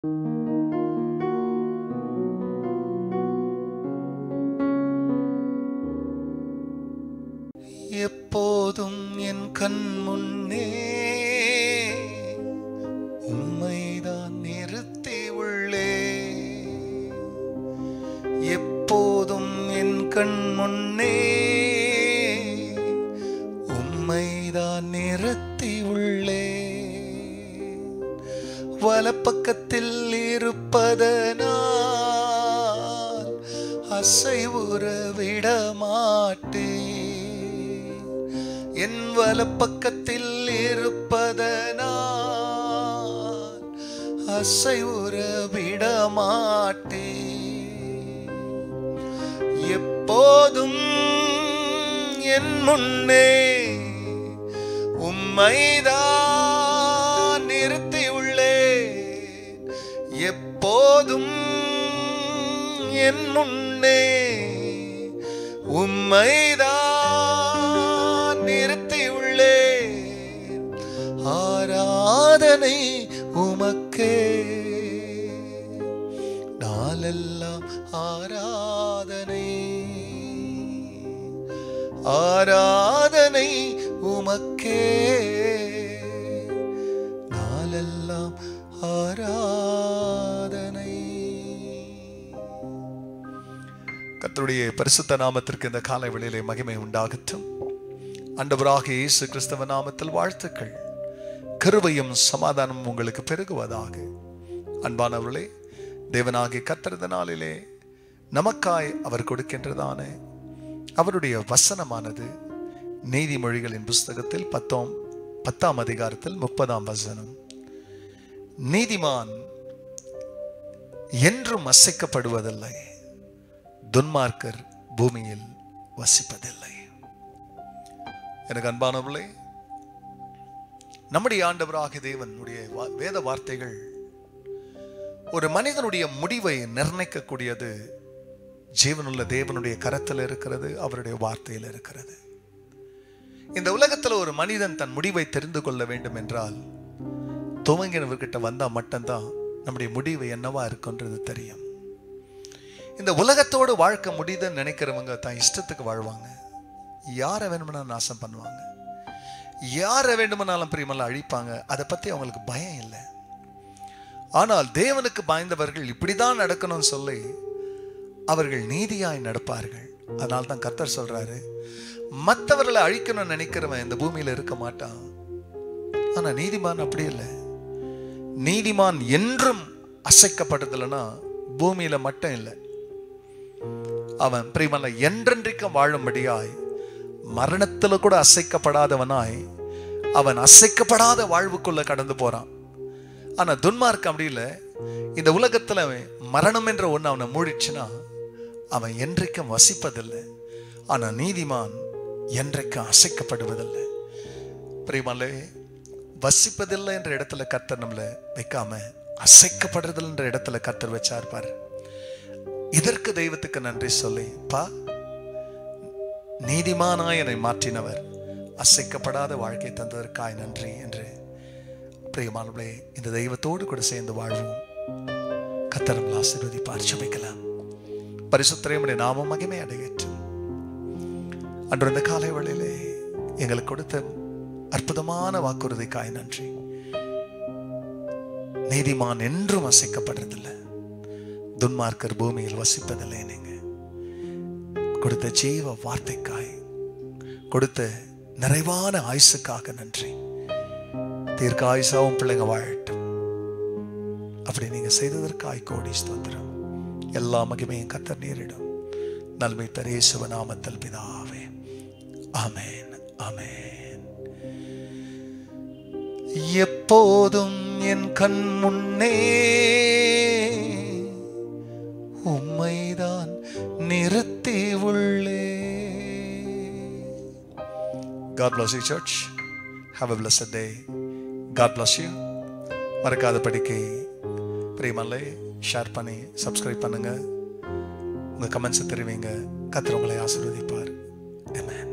எப்போதும் என் கண் முன்னே உம்மைதான் நிறுத்தி உள்ளே. எப்போதும் என் கண் முன்னே உம்மைதான் நிறுத்தி உள்ளே. வலப்பக்கத்தில் இருப்பதனால் அசைவுற விட மாட்டேன். என் வலப்பக்கத்தில் இருப்பதனால் அசைவுற விட மாட்டேன். எப்போதும் என் முன்னே உம்மைதான் நிறுத்தி உள்ளேன். எப்போதும் என் முன்னே உம்மைதான் நிறுத்தி உள்ளேன். ஆராதனை உமக்கே நாளெல்லாம் ஆராதனை. ஆராதனை உமக்கே நாளெல்லாம் ஆராதனை. கர்த்தருடைய பரிசுத்த நாமத்திற்கு இந்த காலை வேளையிலே மகிமை உண்டாகட்டும். ஆண்டவராக இயேசு கிறிஸ்துவ நாமத்தில் வாழ்த்துக்கள். கிருபையும் சமாதானம் உங்களுக்கு பெருகுவதாக. அன்பானவர்களே, தேவனாகிய கர்த்தர் இந்த நாளிலே நமக்காய் அவர் கொடுக்கின்றதான அவருடைய வசனமானது நீதிமொழிகளின் புஸ்தகத்தில் 10ஆம் அதிகாரத்தில் 30ஆம் வசனம். நீதிமான் என்றும் அசைக்கப்படுவதில்லை, துன்மார்க்கர் பூமியில் வசிப்பதில்லை. எனக்கு அன்பானவர்களே, நம்முடைய ஆண்டவராக தேவனுடைய வேத வார்த்தைகள் ஒரு மனிதனுடைய முடிவை நிர்ணயிக்கக்கூடியது ஜீவனுள்ள தேவனுடைய கரத்தில் இருக்கிறது, அவருடைய வார்த்தையில் இருக்கிறது. இந்த உலகத்தில் ஒரு மனிதன் தன் முடிவை தெரிந்து கொள்ள வேண்டும் என்றால் துவங்கினவர்கிட்ட வந்தா மட்டும்தான் நம்முடைய முடிவு என்னவா இருக்குன்றது தெரியும். இந்த உலகத்தோடு வாழ்க்கை முடியுதுன்னு நினைக்கிறவங்க தான் இஷ்டத்துக்கு வாழ்வாங்க. யாரை வேணும்னாலும் நாசம் பண்ணுவாங்க, யாரை வேண்டுமானாலும் பிரியமல்ல அழிப்பாங்க. அதை பத்தி அவங்களுக்கு பயம் இல்லை. ஆனால் தேவனுக்கு பயந்தவர்கள் இப்படிதான் நடக்கணும்னு சொல்லி அவர்கள் நீதியாய் நடப்பார்கள். அதனால தான் கர்த்தர் சொல்றாரு, மற்றவர்களை அழிக்கணும்னு நினைக்கிறவன் இந்த பூமியில இருக்க மாட்டான். ஆனா நீதிமான் அப்படி இல்லை. நீதிமான் என்றும் அசைக்கப்படுறதுலன்னா பூமியில மட்டும் இல்லை, அவன் பிரியமல்ல என்றென்றைக்கும் வாழும்படியாய் மரணத்துல கூட அசைக்கப்படாதவனாய் அவன் அசைக்கப்படாத வாழ்வுக்குள்ள கடந்து போறான். ஆனா துன்மார்க்கம் அப்படி இல்லை. இந்த உலகத்துல மரணம் என்ற ஒண்ணு அவனை மூடிச்சுன்னா அவன் என்றைக்கும் வசிப்பதில்லை. ஆனா நீதிமான் என்றைக்கும் அசைக்கப்படுவதில்லை. பிரியமல்ல, வசிப்பதில்லை என்ற இடத்துல கர்த்தர் நம்மளை வைக்காம அசைக்கப்படுறதில்லை என்ற இடத்துல கர்த்தர் வச்சார். இதற்கு தெய்வத்துக்கு நன்றி சொல்லி, பா, நீதிமானாய் என்னை மாற்றினவர், அசைக்கப்படாத வாழ்க்கை தந்ததற்காய் நன்றி என்று பிரியமானவர்களே, இந்த தெய்வத்தோடு கூட சேர்ந்து வாழ்வோம். கர்த்தர் நம்மை ஆசீர்வதிப்பார். ஜெபிக்கலாம். பரிசுத்தரையுடைய நாமம் மகிமை அடையட்டும். அன்று இந்த காலை வேளையிலே எங்களுக்கு கொடுத்த அற்புதமான வாக்குறுதிக்காய் நன்றி. நீதிமான் என்றும் அசைக்கப்படுறதில்லை, துன்மார்க்கர் பூமியில் வசிப்பதில்லை. நீங்க கொடுத்த ஜீவ வார்த்தைக்காய், கொடுத்த நிறைவான ஆயுசுக்காக நன்றி. தீர்க்க ஆயுசாவும் பிள்ளைங்க வாழட்டும். அப்படி நீங்க செய்ததற்காய் கோடி ஸ்தோத்திரம். எல்லா மகிமையும் கர்த்தர் நேரிடும். நன்மை தர இயேசுவ நாமத்தில் பிதாவே, ஆமென், ஆமென். எப்போதும் என் கண் முன்னே உம்மைதான் நிறுத்தி உள்ளே. God bless you, church. Have a blessed day. God bless you. மறக்காத படிக்கை பிரியமல்லே ஷேர் பண்ணி சப்ஸ்கிரைப் பண்ணுங்க. உங்க கமெண்ட்ஸ் தெரிவிங்க. கர்த்தர் உங்களை ஆசீர்வதிப்பார். ஆமென்.